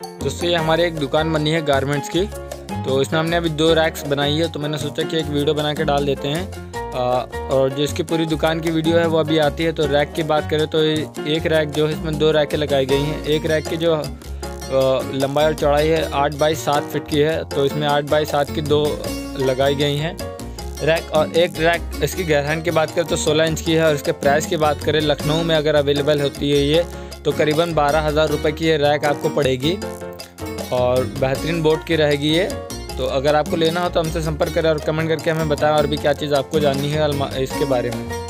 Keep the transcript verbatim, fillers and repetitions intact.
दोस्तों ये हमारी एक दुकान बनी है गारमेंट्स की, तो इसमें हमने अभी दो रैक्स बनाई है, तो मैंने सोचा कि एक वीडियो बना के डाल देते हैं। आ, और जो इसकी पूरी दुकान की वीडियो है वो अभी आती है। तो रैक की बात करें तो एक रैक जो है इसमें दो रैकें लगाई गई हैं। एक रैक की जो लंबाई और चौड़ाई है आठ बाई सात फिट की है, तो इसमें आठ बाई सात की दो लगाई गई हैं रैक। और एक रैक इसकी गहराई की बात करें तो सोलह इंच की है। और इसके प्राइस की बात करें लखनऊ में अगर अवेलेबल होती है ये, तो करीबन बारह हज़ार रुपये की ये रैक आपको पड़ेगी और बेहतरीन बोर्ड की रहेगी ये। तो अगर आपको लेना हो तो हमसे संपर्क करें और कमेंट करके हमें बताएं और भी क्या चीज़ आपको जाननी है इसके बारे में।